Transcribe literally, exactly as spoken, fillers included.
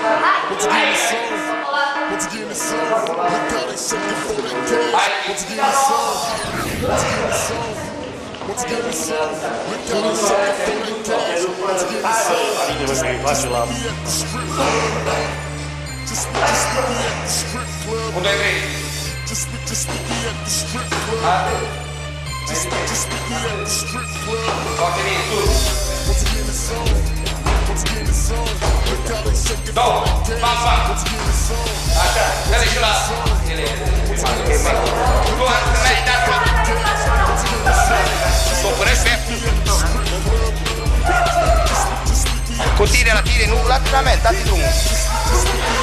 Once again it's on. Once again it's on. Look how they suckin' for that cash. Once again it's on. Once again it's on. Once again it's on. Look how they suckin' for that cash. Once again it's on. Just meet me at the strip club. Just meet just meet me at the strip club. Just meet just meet me at the strip club. Just just meet me at the strip club. Once again it's on. Once again it's on. Look how they suckin' for that cash. Once again it's on. Sopra il petto. Così la tiri nu, lateralmente, datti tu.